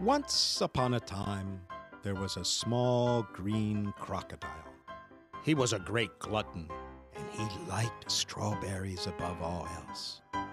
Once upon a time, there was a small green crocodile. He was a great glutton, and he liked strawberries above all else.